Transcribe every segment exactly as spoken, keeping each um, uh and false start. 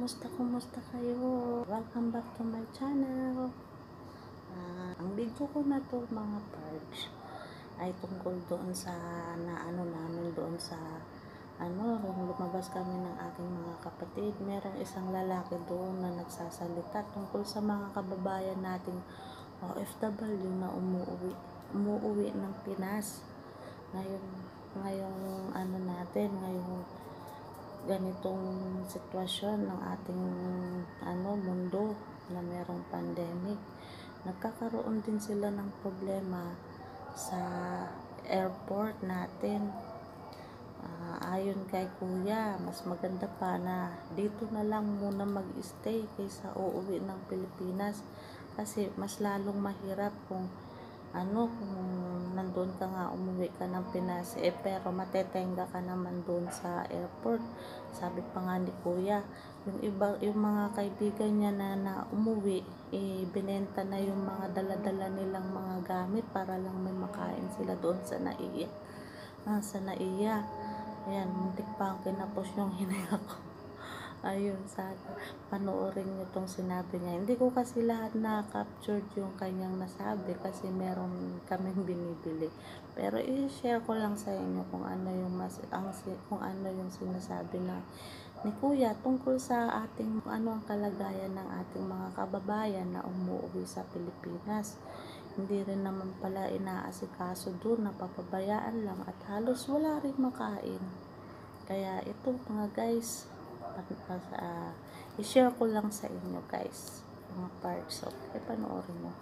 kumusta, kumusta kayo? Welcome back to my channel. Uh, ang video ko na to mga parts ay tungkol doon sa na ano namin doon sa ano, nung lumabas kami ng aking mga kapatid. Merong isang lalaki doon na nagsasalita tungkol sa mga kababayan nating O F W na umuwi, umuwi ng Pinas. Ngayon, ngayong ano natin, ngayong ganitong sitwasyon ng ating ano mundo na merong pandemic, nagkakaroon din sila ng problema sa airport natin. Uh, ayon kay kuya, mas maganda pa na dito na lang muna mag-stay kaysa uuwi ng Pilipinas, kasi mas lalong mahirap kung ano, kung nandun ka nga, umuwi ka ng Pinas, eh pero matetenga ka naman doon sa airport. Sabi pa nga ni kuya, yung iba, yung mga kaibigan niya na, na umuwi, eh binenta na yung mga daladala nilang mga gamit para lang may makain sila doon sa naiya. Ah, sa naiya. Ayan, muntik pa ang kinapos yung hinaya ko. Ayun, sana panoorin nyo itong sinabi niya. Hindi ko kasi lahat na-captured yung kanyang nasabi kasi meron kaming binibili. Pero i-share ko lang sa inyo kung ano yung mas ang kung ano yung sinasabi na ni kuya tungkol sa ating ano ang kalagayan ng ating mga kababayan na umuwi sa Pilipinas. Hindi rin naman pala inaasikaso doon, napapabayaan lang at halos wala rin makain. Kaya ito mga guys, Uh, i-share ko lang sa inyo guys mga parts. So, e panoorin mo.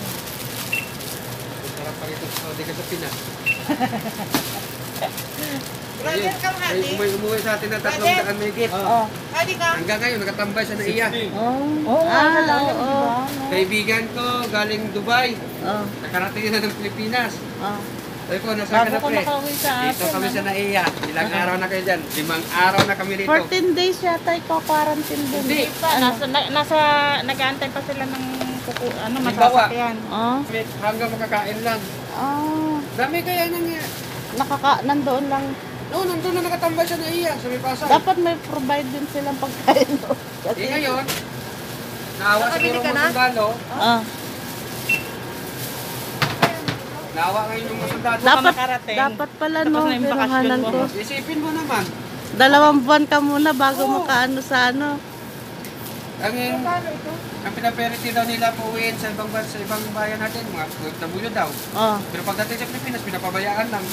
Sarap pa rito sa ka sa Pinas. Brother ka nga, di? May umuwi sa atin na tatlong daan may gate. Oh. Adi ka? Hanggang ngayon, nakatambay sa naiya. Oh, oh, ah, oo. Oh, oh. Kaibigan ko, galing Dubai. Oh. Nakarating na ng Pilipinas. Oh. Sabi ko, nasa ka na pre? Dito kami sa naiya. Ilang araw na kayo dyan? Limang araw na kami dito. fourteen days yata ikaw-quarantine din. Hindi pa, nasa, na, nasa nag-aantay pa sila ng kuku, ano, Halimbawa, masasakyan. Oh. Hanggang makakain lang. Oh. Dami kaya nang Nakaka, nandoon lang. no, nandun na nakatambay sa naiya. Sa may pasay. Dapat may provide din silang pagkain doon. Eh ngayon, naawa siguro mo sundalo. Oh. Naawa ngayon yung sundalo. Dapat, dapat pala no, binahanan ko. Isipin mo naman. Dalawang buwan ka muna bago oh. makaano sa ano. Ang, ang pinaperity daw nila pauwiin sa ibang sa ibang bayan natin, mga O F W daw. Oh. Pero pagdating sa Pilipinas, pinapabayaan lang.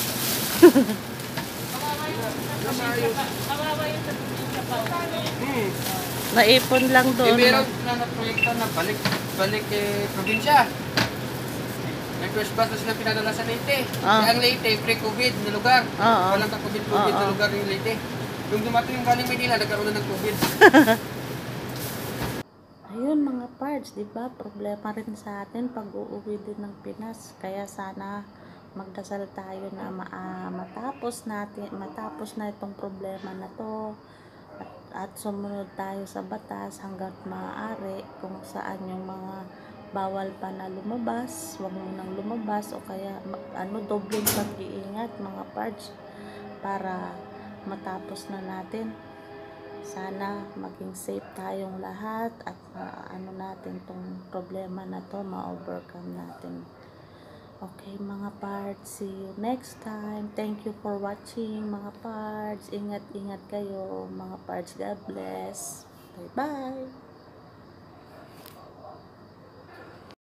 Kawawa yung sa probinsya pa. Hmm. Naipon lang Eh, doon. meron na na proyekto na balik, balik eh, probinsya. May first bus na sila pinadala sa Leyte. Ah. Kaya ang Leyte, pre-COVID na lugar. Ah, ah. Walang ka-COVID-COVID Ah, ah. na lugar yung Leyte. Yung dumating yung galing Manila, nagkaroon na ng COVID. Ayun mga parts, di ba? Problema rin sa atin pag uuwi din ng Pinas. Kaya sana magdasal tayo na ma uh, matapos natin, matapos na itong problema na to. At, at sumunod tayo sa batas hanggat maaari kung saan yung mga bawal pa na lumabas, huwag mo nang lumabas o kaya ano, dobleng pag-iingat mga parts para matapos na natin. Sana maging safe tayong lahat at uh, ano natin tong problema na to, ma-overcome natin. Okay mga parts, see you next time. Thank you for watching mga parts. Ingat-ingat kayo mga parts. God bless. Bye bye.